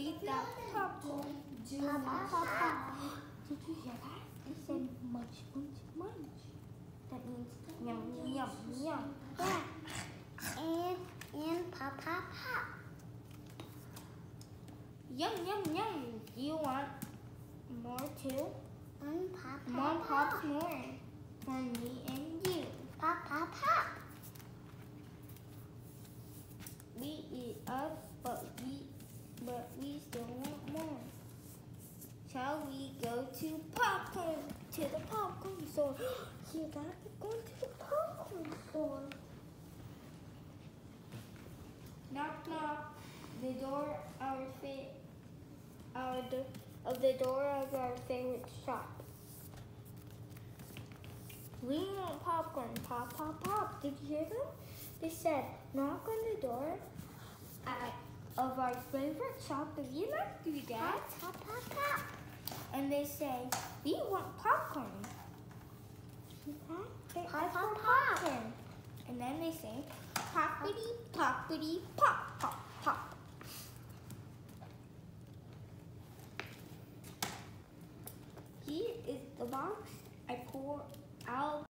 eat that popcorn. Pop, pop, pop. Did you hear that? It said munch, munch, munch. That means yum, yum, yum. Yeah. And pop, pop, pop. Yum, yum, yum. Do you want more too? Pop, Mom pop, pops pop. more for me and you. Pop, pop, pop. We eat up, but we still want more. Shall we go to the popcorn store? You gotta go to the popcorn store. Knock, knock. The door of our favorite shop. We want popcorn. Pop, pop, pop. Did you hear them? They said, knock on the door of our favorite shop. If you not do that, Pop, pop, pop. and they say, we want popcorn. See that? They Pop, ask for pop, pop. popcorn. And then they say, poppity, poppity, pop, pop, pop. Here is the box I pour out